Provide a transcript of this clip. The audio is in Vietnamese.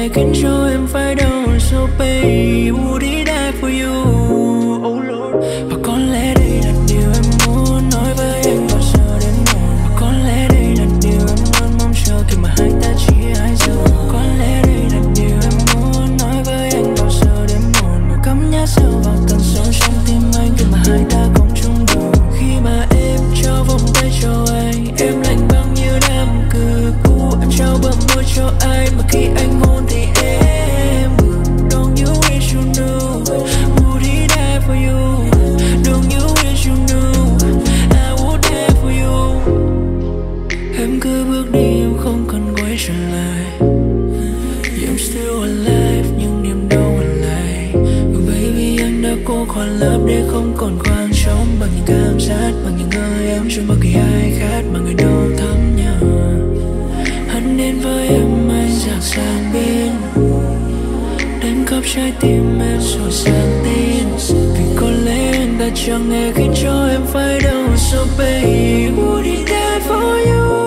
nghe khiến cho em phải đau. So baby, would he die for you? Oh Lord. Và có lẽ đây là điều em muốn nói với anh bao giờ đến muộn. Và có lẽ đây là điều em luôn mong chờ khi mà hai ta chỉ hai giờ. Có lẽ đây là điều em muốn nói với anh bao giờ đến muộn. Và cắm nhát sâu vào tận sâu trong tim anh khi mà hai ta cùng chung đường. Khi mà em trao vòng tay cho anh, em lạnh băng như đám cừ cũ. Em trao bờ môi cho anh mà khi anh hôn thì em buồn. Don't you wish you knew? Would he die for you? Don't you wish you knew? I would die for you. Em cứ bước đi, em không cần quay trở lại. I'm still alive, nhưng niềm đau vẫn lại. Baby, anh đã cố khoan lấp để không còn khoảng trống. Bằng những cảm giác, bằng những hơi ấm trong bất kỳ ai khác mà người đâu thấm nhớ. Hắn đến với em, anh dạt sang bên, đánh cắp trái tim em rồi sang tin. Vì có lẽ anh đã chẳng hề khiến cho em phải đau. So baby, would he die for you?